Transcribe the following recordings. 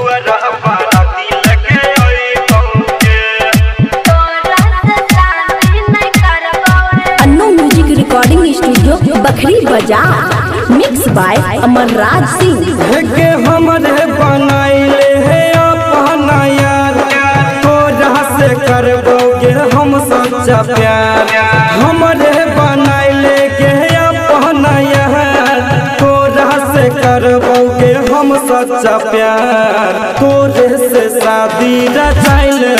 Annu music recording studio Bakhri Bazar mix by Amar Raj Singh के हमरे बनाइले है अपना यार तोरा से करबोगे हम सच्चा प्यार हमरे बनाइले के अपना यार तोरा से करबोगे हम सच्चा प्यार तोरे से शादी रचाइले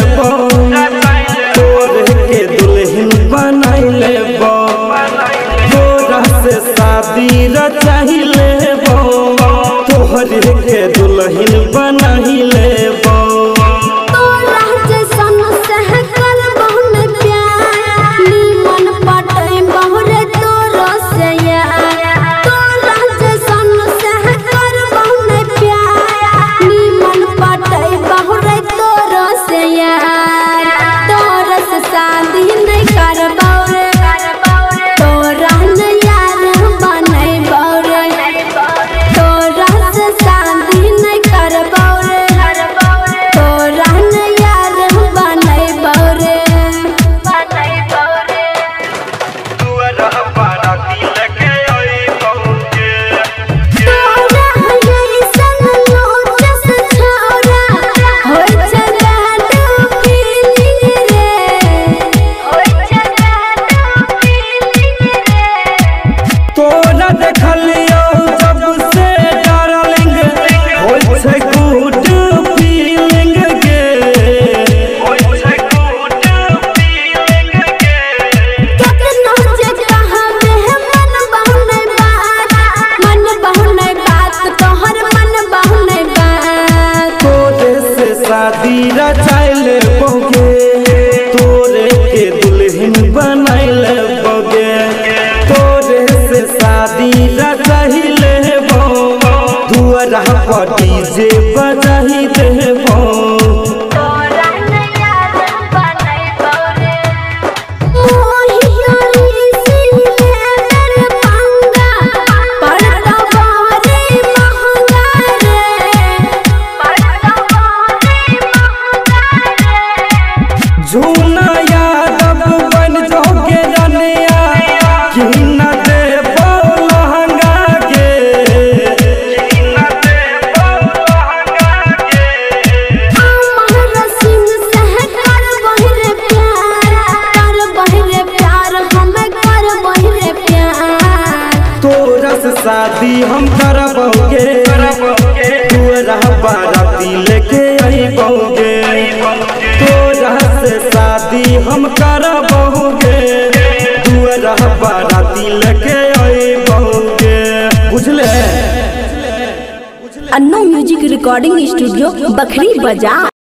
तोरे के दुल्हन बनाइले तोरा से शादी रचाइले तोहरे के दुल्हन बनाइले शादी रचाइले बोगे तोरे के दुल्हन बनाइले बोगे तोरे से शादी रचाइले दुआरा पर डीजे बजाई देबो झूना यादव बन जोगे रनिया कि न देबो लहंगा के अमर सिंह से कर बहिरे प्यार हम कर बहिरे प्यार तोरा से शादी हम करबोगे तोरा बाराती लेके आइबोगे तोरा से शादी हम करबोगे तोरा बाराती लेके आइबोगे बुझले। Annu music recording studio Bakhri बाजार।